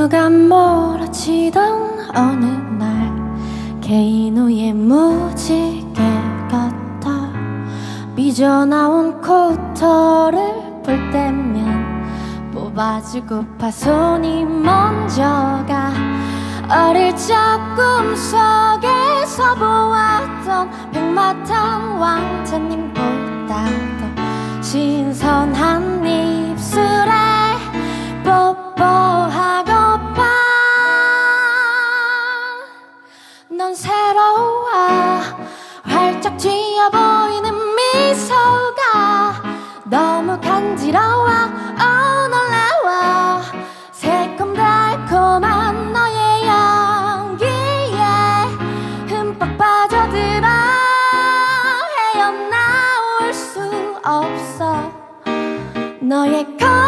하루가 멀어지던 어느 날 개인 후에 무지개 같아 삐져나온 코터를 볼 때면 뽑아주고파 손이 먼저 가. 어릴 적 꿈속에서 보았던 백마탄 왕자님보다 더 신선한 입술에 뽀뽀하고파. 넌 새로워 활짝 쥐어 보이는 미소가 너무 간지러워 놀라워. 새콤달콤한 너의 향기에 흠뻑 빠져들어 헤어나올 수 없어. 너의